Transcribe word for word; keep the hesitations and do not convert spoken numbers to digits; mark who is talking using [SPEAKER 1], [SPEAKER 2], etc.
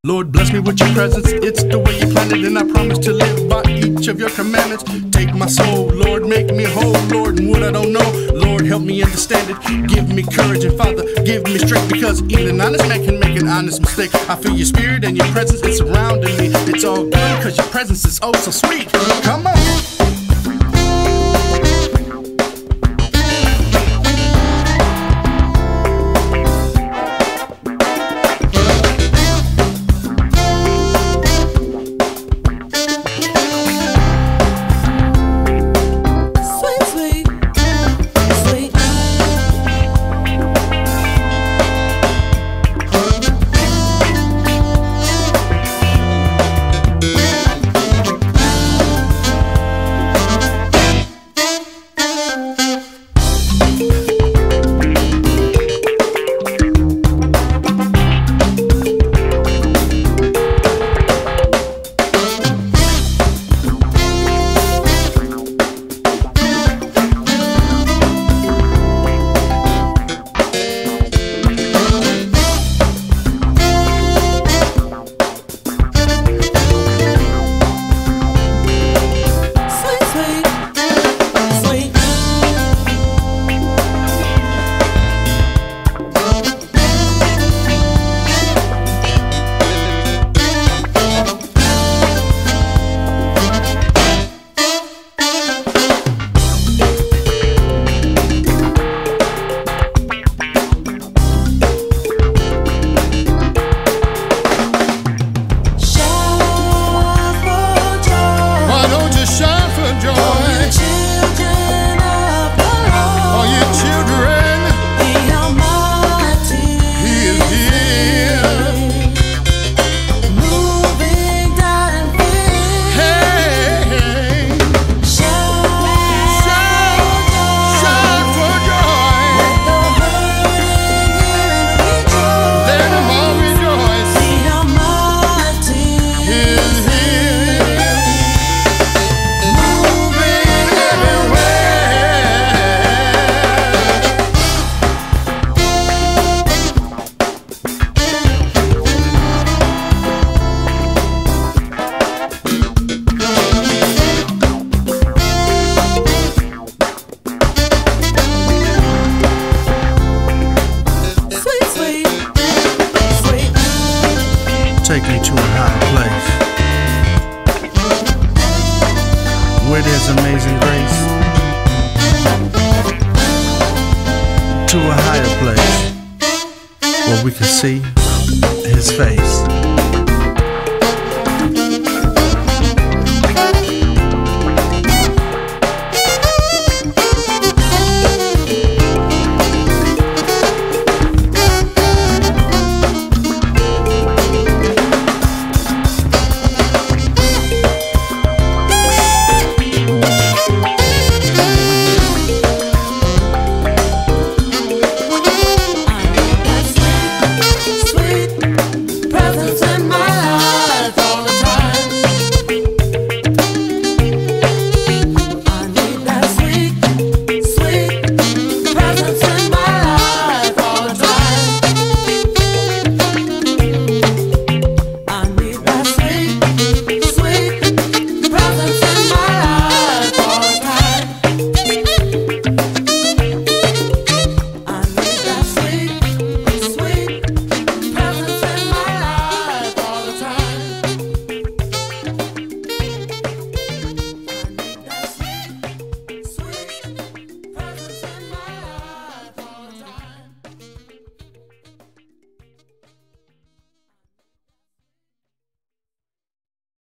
[SPEAKER 1] Lord, bless me with your presence. It's the way you planned it, and I promise to live by each of your commandments. Take my soul, Lord, make me whole, Lord, and what I don't know, Lord, help me understand it. Give me courage, and Father, give me strength, because even an honest man can make an honest mistake. I feel your spirit and your presence, it's surrounding me. It's all good, because your presence is oh so sweet. Come on. Take me to a higher place where there's amazing grace, to a higher place where we can see His face.